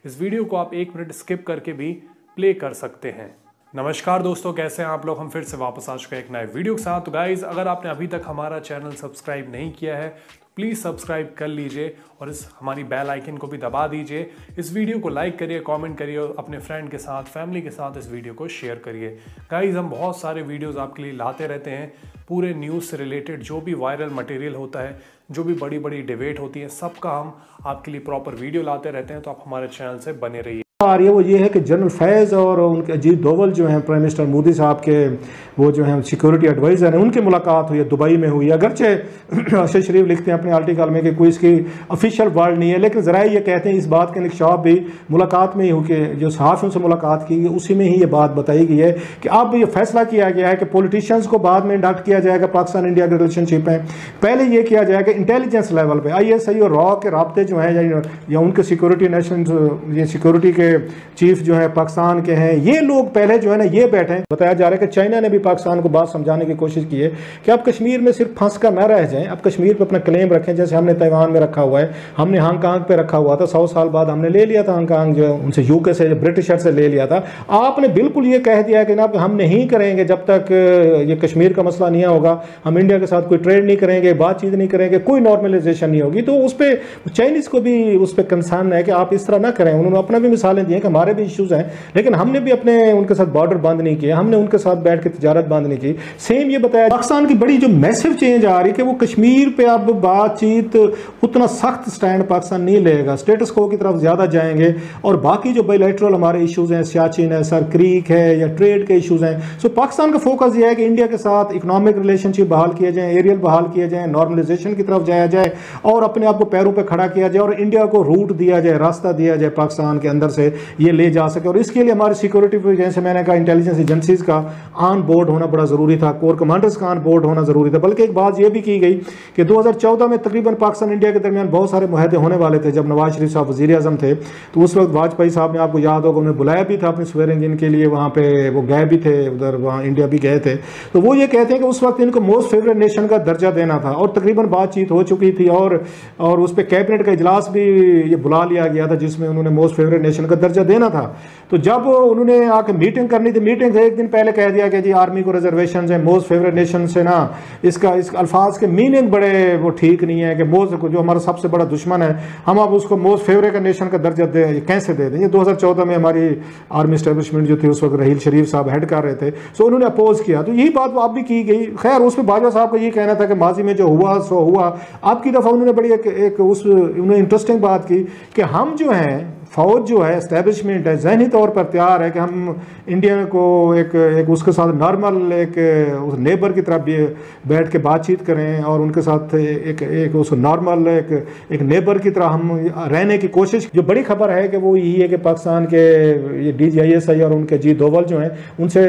इस वीडियो को आप 1 मिनट स्किप करके भी प्ले कर सकते हैं। नमस्कार दोस्तों, कैसे हैं आप लोग। हम फिर से वापस आ चुके हैं एक नए वीडियो के साथ। तो गाइज, अगर आपने अभी तक हमारा चैनल सब्सक्राइब नहीं किया है तो प्लीज़ सब्सक्राइब कर लीजिए और इस हमारी बेल आइकन को भी दबा दीजिए। इस वीडियो को लाइक करिए, कमेंट करिए और अपने फ्रेंड के साथ, फैमिली के साथ इस वीडियो को शेयर करिए। गाइज, हम बहुत सारे वीडियोस आपके लिए लाते रहते हैं, पूरे न्यूज़ से रिलेटेड जो भी वायरल मटेरियल होता है, जो भी बड़ी बड़ी डिबेट होती है, सबका हम आपके लिए प्रॉपर वीडियो लाते रहते हैं। तो आप हमारे चैनल से बने रहिए। आ रही है वो ये है कि जनरल फैज़ और उनके अजीत डोवल जो हैं प्राइम मिनिस्टर मोदी साहब के वो जो हैं सिक्योरिटी एडवाइज़र हैं, उनकी मुलाकात हुई है, दुबई में हुई है। अगरचे अरशद शरीफ लिखते हैं अपने आर्टिकल में कि कोई इसकी ऑफिशियल वर्ड नहीं है, लेकिन ज़रा ये कहते हैं इस बात के इंकशाफ भी मुलाकात में ही हो कि जो सहाफ़ियों से मुलाकात की गई उसी में ही ये बात बताई गई है कि अब ये फैसला किया गया है कि पॉलिटिशियंस को बाद में इंडक्ट किया जाएगा पाकिस्तान इंडिया की रिलेशनशिप है। पहले ये किया जाएगा इंटेलिजेंस लेवल पर, ISI और रॉ के राब्ते जो हैं या उनके सिक्योरिटी नेशनल ये सिक्योरिटी के चीफ जो है पाकिस्तान के हैं, ये लोग पहले जो है ना ये बैठे हैं। बताया जा रहा है कि चाइना ने भी पाकिस्तान को बात समझाने की कोशिश की है कि आप कश्मीर में सिर्फ फंस कर न रह जाएं, आप कश्मीर पे अपना क्लेम रखें, जैसे हमने ताइवान में रखा हुआ है, हमने हांगकांग पे रखा हुआ था, 100 साल बाद हमने ले लिया था हांगकांग, जो उनसे UK से ब्रिटिशर से ले लिया था। आपने बिल्कुल ये कह दिया कि ना हम नहीं करेंगे जब तक ये कश्मीर का मसला नहीं होगा, हम इंडिया के साथ कोई ट्रेड नहीं करेंगे, बातचीत नहीं करेंगे, कोई नॉर्मलाइजेशन नहीं होगी। तो उस पर चाइनीज को भी उस पर कंसर्न है कि आप इस तरह ना करें। उन्होंने अपना भी मिसालें दी हैं कि हमारे भी इश्यूज हैं, लेकिन हमने भी अपने उनके साथ बॉर्डर बंद नहीं किया, हमने उनके साथ बैठ के तिजारत बंद नहीं की। सेम ये बताया पाकिस्तान की बड़ी जो मैसिव चेंज आ रही है कि वो कश्मीर पे अब बातचीत उतना सख्त स्टैंड पाकिस्तान नहीं लेगा, स्टेटस को की तरफ ज्यादा जाएंगे और बाकी जो बायलैटरल हमारे इश्यूज हैं, सियाचिन है, सर क्रीक है या ट्रेड के इश्यूज हैं, सो पाकिस्तान का फोकस ये है कि इंडिया के साथ इकोनॉमिक रिलेशनशिप बहाल किए जाए, एरियल बहाल किए जाए, नॉर्मलाइजेशन की तरफ जाया जाए और अपने आप को पैरों पर खड़ा किया जाए और इंडिया को रूट दिया जाए, रास्ता दिया जाए पाकिस्तान के अंदर से ये ले जा सके। और इसके लिए हमारे सिक्योरिटी पे जैसे मैंने कहा इंटेलिजेंस एजेंसीज का ऑन बोर्ड होना बड़ा ज़रूरी था, कोर कमांडर्स का ऑन बोर्ड होना ज़रूरी था। बल्कि एक बात यह भी की गई कि 2014 में तकरीबन पाकिस्तान इंडिया के दरमियान बहुत सारे मुआहदे होने वाले थे। जब नवाज शरीफ साहब वज़ीर आज़म थे तो उस वक्त वाजपेयी साहब ने, आपको याद होगा, उन्हें बुलाया भी था अपने स्वेरिंग इन के लिए, वहाँ पे वो गए भी थे, उधर वहाँ इंडिया भी गए थे। तो वो ये कहते हैं कि उस वक्त इनको मोस्ट फेवरेट नेशन का दर्जा देना था और तकरीबन बातचीत हो चुकी थी और उस पर कैबिनेट का इजलास भी ये बुला लिया गया था जिसमें उन्होंने मोस्ट फेवरेट नेशन का दर्जा देना था। तो जब उन्होंने आके मीटिंग करनी थी, मीटिंग से एक दिन पहले कह दिया कि जी आर्मी को रिजर्वेशन है मोस्ट फेवरेट नेशन से ना, इस अल्फाज के मीनिंग बड़े वो ठीक नहीं है कि मोस्ट जो हमारा सबसे बड़ा दुश्मन है हम अब उसको मोस्ट फेवरेट का नेशन का दर्जा कैसे दे दें। ये 2014 में हमारी आर्मी एस्टेब्लिशमेंट जो थी उस वक्त रहील शरीफ साहब हेड कर रहे थे, सो उन्होंने अपोज किया। तो यही बात अब भी की गई। खैर उस पर बाजवा साहब का ये कहना था कि माजी में जो हुआ सो हुआ। अब की दफ़ा उन्होंने बड़ी उन्होंने इंटरेस्टिंग बात की कि हम जो हैं फौज जो है एस्टेब्लिशमेंट है जहनी तौर पर तैयार है कि हम इंडिया को एक उसके साथ नॉर्मल उस नेबर की तरफ भी बैठ के बातचीत करें और उनके साथ एक उस नॉर्मल एक नेबर की तरह हम रहने की कोशिश। जो बड़ी खबर है कि वो यही है कि पाकिस्तान के ये DGISI और उनके अजीत डोवल जो हैं उनसे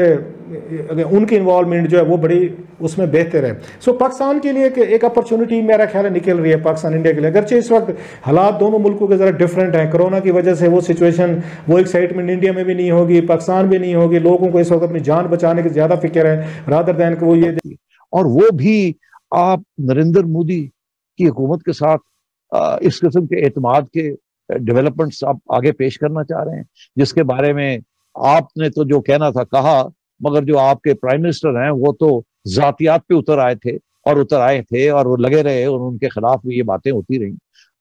उनकी इन्वॉल्वमेंट जो है वो बड़ी उसमें बेहतर है। सो पाकिस्तान के लिए एक अपॉर्चुनिटी मेरा ख्याल है निकल रही है पाकिस्तान इंडिया के लिए। अगरचे इस वक्त हालात दोनों मुल्कों के ज़रा डिफरेंट हैं, कोरोना की वजह से वो सिचुएशन, वो एक्साइटमेंट इंडिया में भी नहीं होगी, पाकिस्तान भी नहीं होगी। लोगों को इस वक्त अपनी जान बचाने की ज़्यादा फिक्र है रादर दैन कि वो ये, और वो भी आप नरेंद्र मोदी की हुकूमत के साथ इस किस्म के एतमाद के डेवलपमेंट्स आप आगे पेश करना चाह रहे हैं, जिसके बारे में आपने तो जो कहना था कहा, मगर जो आपके प्राइम मिनिस्टर हैं वो तो जातियात पे उतर आए थे और वो लगे रहे और उनके खिलाफ भी ये बातें होती रही।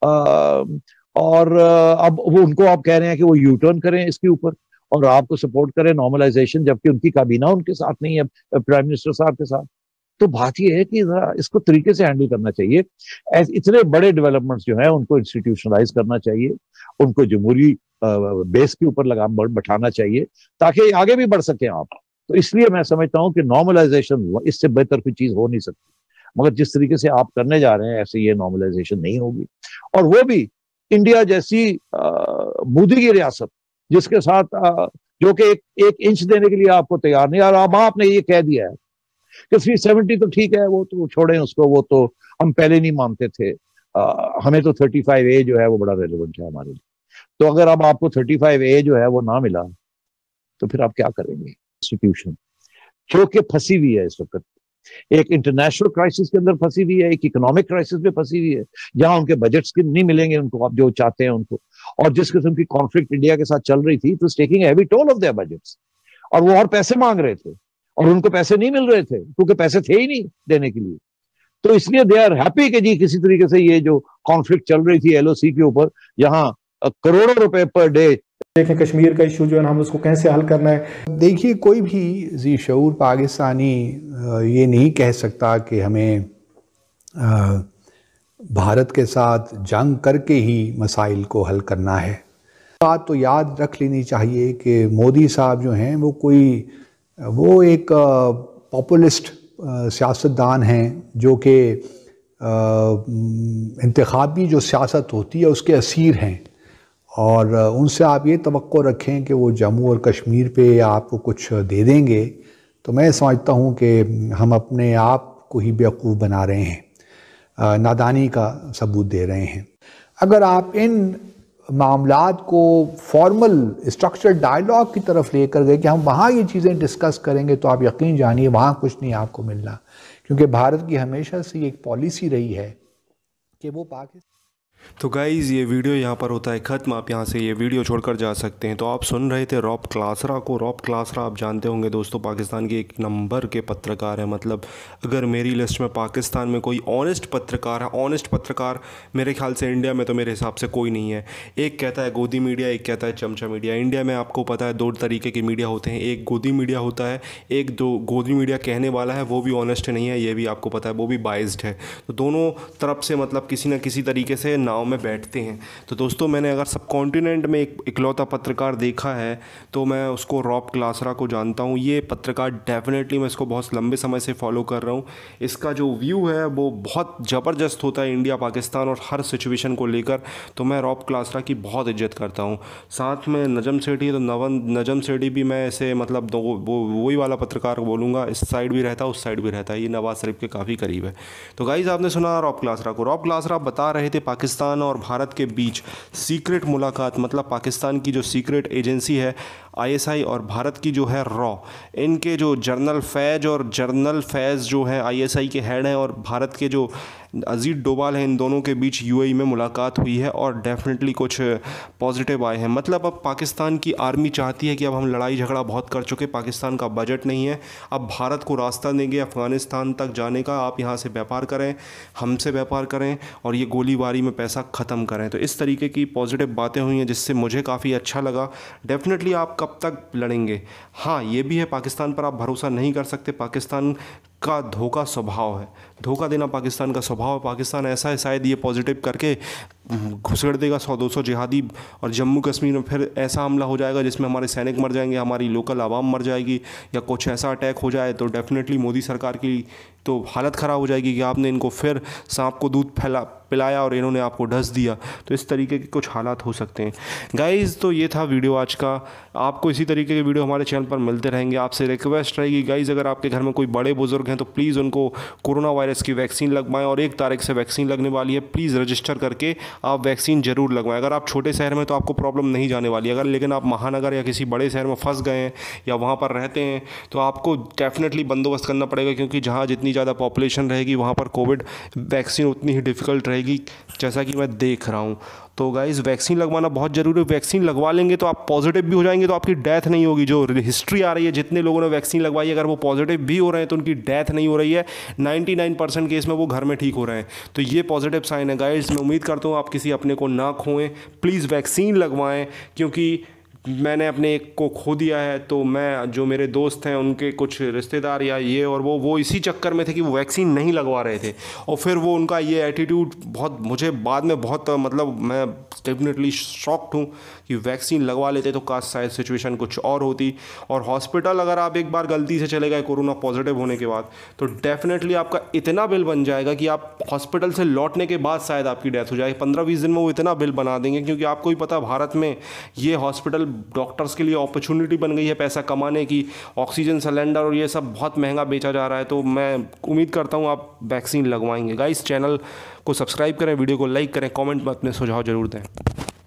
और अब वो उनको आप कह रहे हैं कि वो यू टर्न करें इसके ऊपर और आपको सपोर्ट करें नॉर्मलाइजेशन, जबकि उनकी काबीना उनके साथ नहीं है प्राइम मिनिस्टर साहब के साथ। तो बात यह है कि इसको तरीके से हैंडल करना चाहिए। इतने बड़े डेवलपमेंट्स जो है उनको इंस्टीट्यूशनलाइज करना चाहिए, उनको जमहूरी बेस के ऊपर लगाम बैठाना चाहिए ताकि आगे भी बढ़ सके आप। तो इसलिए मैं समझता हूं कि नॉर्मलाइजेशन इससे बेहतर कोई चीज हो नहीं सकती, मगर जिस तरीके से आप करने जा रहे हैं ऐसे ये नॉर्मलाइजेशन नहीं होगी। और वो भी इंडिया जैसी मोदी की रियासत जिसके साथ जो कि एक इंच देने के लिए आपको तैयार नहीं। और अब आपने ये कह दिया है कि 370 तो ठीक है, वो तो छोड़ें उसको, वो तो हम पहले नहीं मानते थे, हमें तो 35A जो है वो बड़ा रेलेवेंट है हमारे लिए। तो अगर अब आपको 35A जो है वो ना मिला तो फिर आप क्या करेंगे? इंस्टीट्यूशन जो कि फंसी हुई है इस वक्त, एक इंटरनेशनल क्राइसिस के अंदर फंसी हुई है, एक इकोनॉमिक क्राइसिस में फंसी हुई है, जहां उनके बजट्स के नहीं मिलेंगे उनको आप जो चाहते हैं उनको। और जिस किस्म की कॉन्फ्लिक्ट इंडिया के साथ चल रही थी, तो taking heavy toll of their budgets, और वो और पैसे मांग रहे थे और उनको पैसे नहीं मिल रहे थे क्योंकि पैसे थे ही नहीं देने के लिए। तो इसलिए दे आर हैप्पी कि जी किसी तरीके से ये जो कॉन्फ्लिक्ट चल रही थी एलओसी के ऊपर, यहाँ करोड़ों रुपए पर डे। देखें कश्मीर का इशू जो है ना, हम उसको कैसे हल करना है। देखिए, कोई भी जी शऊर पाकिस्तानी ये नहीं कह सकता कि हमें भारत के साथ जंग करके ही मसाइल को हल करना है। बात तो याद रख लेनी चाहिए कि मोदी साहब जो हैं वो एक पॉपुलिस्ट सियासतदान हैं जो कि इंतखाबी जो सियासत होती है उसके असीर हैं, और उनसे आप ये तवक्को रखें कि वो जम्मू और कश्मीर पे आपको कुछ दे देंगे, तो मैं समझता हूँ कि हम अपने आप को ही बेवकूफ़ बना रहे हैं, नादानी का सबूत दे रहे हैं। अगर आप इन मामलात को फॉर्मल स्ट्रक्चर डायलॉग की तरफ लेकर गए कि हम वहाँ ये चीज़ें डिस्कस करेंगे, तो आप यकीन जानिए वहाँ कुछ नहीं आपको मिलना, क्योंकि भारत की हमेशा से एक पॉलिसी रही है कि वो पाकिस्तान। तो गाइज़ ये वीडियो यहाँ पर होता है ख़त्म। आप यहाँ से ये वीडियो छोड़कर जा सकते हैं। तो आप सुन रहे थे रॉब क्लासरा को। रॉब क्लासरा आप जानते होंगे दोस्तों, पाकिस्तान के एक नंबर के पत्रकार हैं। मतलब अगर मेरी लिस्ट में पाकिस्तान में कोई ऑनेस्ट पत्रकार है, ऑनेस्ट पत्रकार मेरे ख्याल से इंडिया में तो मेरे हिसाब से कोई नहीं है। एक कहता है गोदी मीडिया, एक कहता है चमचा मीडिया। इंडिया में आपको पता है 2 तरीके के मीडिया होते हैं, एक गोदी मीडिया होता है, एक दो गोदी मीडिया कहने वाला है वो भी ऑनेस्ट नहीं है, ये भी आपको पता है, वो भी बाइस्ड है। तो दोनों तरफ से मतलब किसी न किसी तरीके से नाव में बैठते हैं। तो दोस्तों मैंने अगर सब कॉन्टिनेंट में एक इकलौता पत्रकार देखा है तो मैं उसको रॉब क्लासरा को जानता हूँ। ये पत्रकार डेफिनेटली मैं इसको बहुत लंबे समय से फॉलो कर रहा हूँ। इसका जो व्यू है वो बहुत ज़बरदस्त होता है इंडिया पाकिस्तान और हर सिचुएशन को लेकर। तो मैं रॉब क्लासरा की बहुत इज्जत करता हूँ। साथ में नजम सेठी, तो नजम सेठी भी मैं ऐसे मतलब वही वाला पत्रकार बोलूँगा, इस साइड भी रहता है उस साइड भी रहता है, ये नवाज शरीफ के काफ़ी करीब है। तो गाइज़ आपने सुना रॉब क्लासरा को। रॉब क्लासरा बता रहे थे पाकिस्तान और भारत के बीच सीक्रेट मुलाकात, मतलब पाकिस्तान की जो सीक्रेट एजेंसी है आईएसआई और भारत की जो है रॉ, इनके जो जनरल फैज़ जो हैं आईएसआई के हेड हैं, और भारत के जो अजीत डोभाल हैं, इन दोनों के बीच यूएई में मुलाकात हुई है और डेफिनेटली कुछ पॉजिटिव आए हैं। मतलब अब पाकिस्तान की आर्मी चाहती है कि अब हम लड़ाई झगड़ा बहुत कर चुके, पाकिस्तान का बजट नहीं है, अब भारत को रास्ता देंगे अफ़गानिस्तान तक जाने का, आप यहाँ से व्यापार करें, हमसे व्यापार करें और ये गोलीबारी में पैसा ख़त्म करें। तो इस तरीके की पॉजिटिव बातें हुई हैं जिससे मुझे काफ़ी अच्छा लगा। डेफिनेटली आप कब तक लड़ेंगे, हाँ ये भी है, पाकिस्तान पर आप भरोसा नहीं कर सकते। पाकिस्तान का धोखा स्वभाव है, धोखा देना पाकिस्तान का स्वभाव है। पाकिस्तान ऐसा है शायद ये पॉजिटिव करके घुसड़ देगा 100-200 जिहादी और जम्मू कश्मीर में फिर ऐसा हमला हो जाएगा जिसमें हमारे सैनिक मर जाएंगे, हमारी लोकल आवाम मर जाएगी, या कुछ ऐसा अटैक हो जाए तो डेफिनेटली मोदी सरकार की तो हालत ख़राब हो जाएगी कि आपने इनको फिर सांप को दूध पिलाया और इन्होंने आपको ढस दिया। तो इस तरीके के कुछ हालात हो सकते हैं। गाइज़ तो ये था वीडियो आज का। आपको इसी तरीके के वीडियो हमारे चैनल पर मिलते रहेंगे। आपसे रिक्वेस्ट रहेगी गाइज़, अगर आपके घर में कोई बड़े बुजुर्ग हैं तो प्लीज़ उनको कोरोना वायरस की वैक्सीन लगवाएं, और 1 तारीख से वैक्सीन लगने वाली है, प्लीज़ रजिस्टर करके आप वैक्सीन ज़रूर लगवाएं। अगर आप छोटे शहर में तो आपको प्रॉब्लम नहीं जाने वाली, अगर लेकिन आप महानगर या किसी बड़े शहर में फंस गए हैं या वहाँ पर रहते हैं तो आपको डेफिनेटली बंदोबस्त करना पड़ेगा, क्योंकि जहाँ जितनी ज़्यादा पॉपुलेशन रहेगी वहाँ पर कोविड वैक्सीन उतनी ही डिफ़िकल्ट रहेगी, जैसा कि मैं देख रहा हूँ। तो गाइज़ वैक्सीन लगवाना बहुत ज़रूरी है। वैक्सीन लगवा लेंगे तो आप पॉजिटिव भी हो जाएंगे, तो आपकी डेथ नहीं होगी। जो हिस्ट्री आ रही है जितने लोगों ने वैक्सीन लगवाई, अगर वो पॉजिटिव भी हो रहे हैं तो उनकी डेथ नहीं हो रही है, 99% केस में वो घर में ठीक हो रहे हैं। तो ये पॉजिटिव साइन है गाइज़। मैं उम्मीद करता हूँ आप किसी अपने को ना खोएं, प्लीज़ वैक्सीन लगवाएं, क्योंकि मैंने अपने एक को खो दिया है। तो मैं जो मेरे दोस्त हैं उनके कुछ रिश्तेदार या ये और वो इसी चक्कर में थे कि वो वैक्सीन नहीं लगवा रहे थे, और फिर वो उनका ये एटीट्यूड बहुत मुझे बाद में बहुत मतलब मैं डेफिनेटली शॉक्ड हूँ कि वैक्सीन लगवा लेते तो काश शायद सिचुएशन कुछ और होती। और हॉस्पिटल अगर आप एक बार गलती से चले गए कोरोना पॉजिटिव होने के बाद तो डेफिनेटली आपका इतना बिल बन जाएगा कि आप हॉस्पिटल से लौटने के बाद शायद आपकी डेथ हो जाए। 15-20 दिन में वो इतना बिल बना देंगे, क्योंकि आपको ही पता भारत में ये हॉस्पिटल डॉक्टर्स के लिए अपॉर्चुनिटी बन गई है पैसा कमाने की। ऑक्सीजन सिलेंडर और ये सब बहुत महंगा बेचा जा रहा है। तो मैं उम्मीद करता हूँ आप वैक्सीन लगवाएंगे। गाइस चैनल को सब्सक्राइब करें, वीडियो को लाइक करें, कमेंट में अपने सुझाव जरूर दें।